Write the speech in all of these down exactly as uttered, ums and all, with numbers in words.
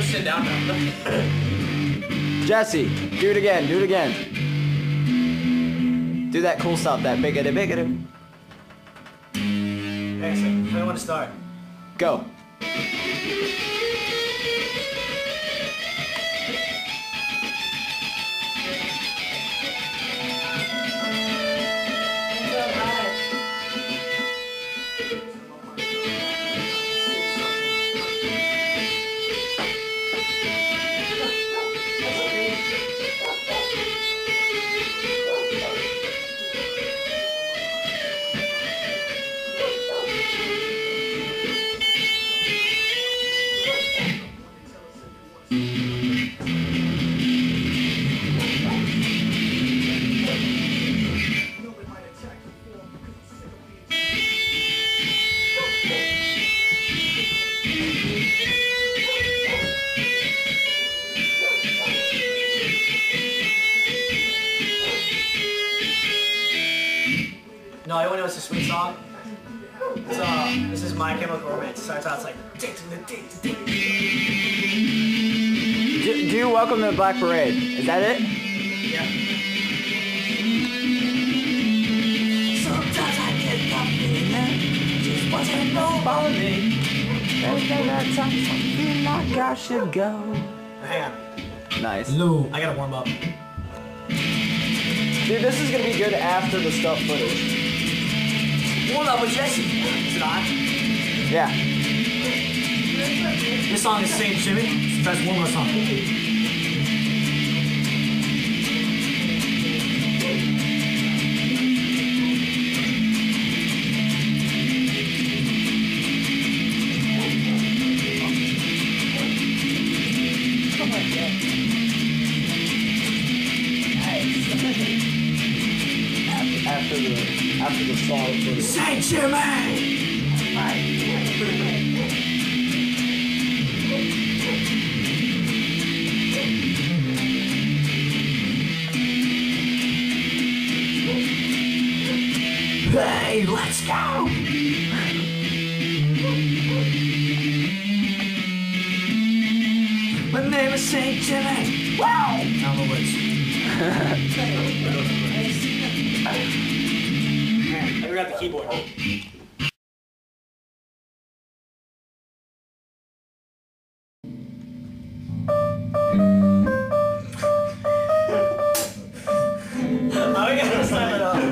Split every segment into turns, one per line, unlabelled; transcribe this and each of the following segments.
sit down now.
Jesse, do it again, do it again. Do that cool stuff, that biggity biggity.
Hey, so, when do you want to start?
Go.
No, you want to know it's a sweet song? It's, uh, this is My Chemical Romance. It starts out, it's like... Do,
do Welcome to the Black Parade. Is that it?
Yeah.
Sometimes I get the feeling that just wasn't nobody. And then at times I feel like I should go.
Hang on.
Nice.
Lou. I gotta warm up.
Dude, this is gonna be good after the stuff footage.
Warm up with Jesse. Is it on?
Yeah.
This song is Saint Jimmy. It's the best warm up song.
After the after the song footage.
Saint Jimmy! Hey, let's go! My name is Saint Jimmy! Wow! I don't know which. I forgot the keyboard. How are we gonna slam it up?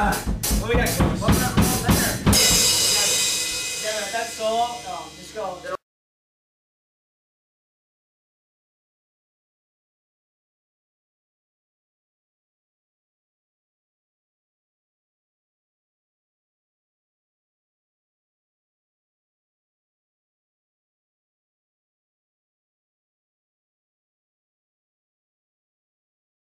That's solo. No, just go.